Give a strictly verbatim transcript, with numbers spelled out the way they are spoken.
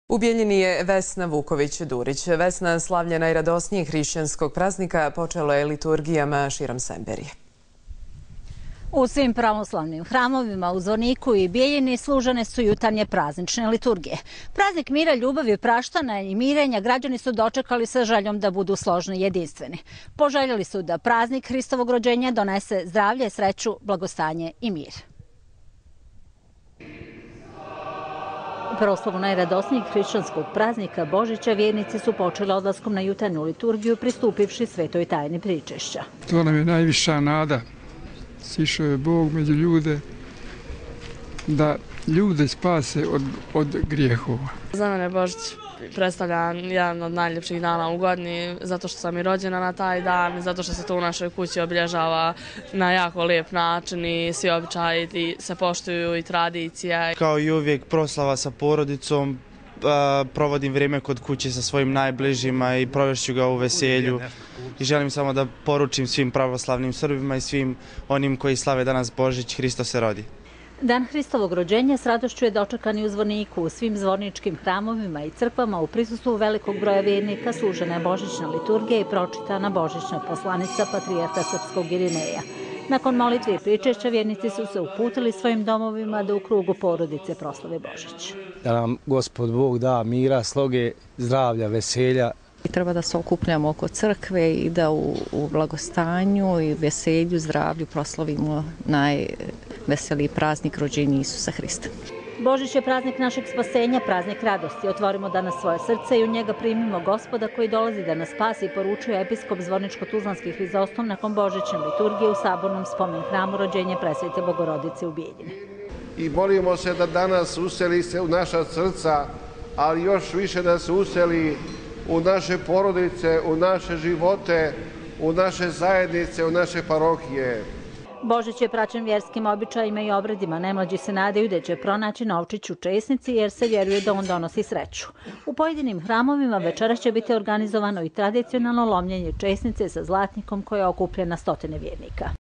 U Bijeljini je Vesna Vuković-Durić. Vesna, slavljena i radosnijeg hrišćanskog praznika, počelo je liturgijama širom Semberije. U svim pravoslavnim hramovima u Zvorniku i Bijeljini služene su jutarnje praznične liturgije. Praznik mira, ljubavi, praštana i mirenja građani su dočekali sa željom da budu složni i jedinstveni. Poželjeli su da praznik Hristovog rođenja donese zdravlje, sreću, blagostanje i mir. U proslavu najradosnijeg hrišćanskog praznika Božića vjernici su počeli odlaskom na jutarnju liturgiju, pristupivši svetoj tajni pričešća. To nam je najviša nada. Sišao je Bog među ljude da ljude spase od, od grijehova. Za mene Božić predstavlja jedan od najljepših dana u godini, zato što sam i rođena na taj dan, zato što se to u našoj kući obilježava na jako lijep način i svi običaji se poštuju i tradicija. Kao i uvijek proslava sa porodicom, provodim vrijeme kod kuće sa svojim najbližima i provešću ga u veselju. I želim samo da poručim svim pravoslavnim Srbima i svim onim koji slave danas Božić, Hristo se rodi. Dan Hristovog rođenja s radošću je dočekan i u Zvorniku. U svim zvorničkim hramovima i crkvama u prisustvu velikog broja vjernika služena je božićna liturgija i pročitana božićna poslanica patrijarha srpskog Irineja. Nakon molitve i pričešća vjernici su se uputili svojim domovima da u krugu porodice proslave Božić. Da nam Gospod Bog da mira, sloge, zdravlja, veselja. Treba da se okupljamo oko crkve i da u, u blagostanju i veselju, zdravlju proslavimo najveseliji praznik rođenja Isusa Hrista. Božić je praznik našeg spasenja, praznik radosti. Otvorimo danas svoje srce i u njega primimo Gospoda koji dolazi da nas spasi, poručuje episkop Zvorničko-Tuzlanski Hrizostom nakon božićne liturgije u sabornom spomen hramu rođenja Presvete Bogorodice u Bijeljini. I molimo se da danas useli se u naša srca, ali još više da se useli u naše porodice, u naše živote, u naše zajednice, u naše parohije. Božić je praćen vjerskim običajima i obredima. Najmlađi se nadaju da će pronaći novčić u česnici jer se vjeruje da on donosi sreću. U pojedinim hramovima večeras će biti organizovano i tradicionalno lomljenje česnice sa zlatnikom koja okuplja na stotine vjernika.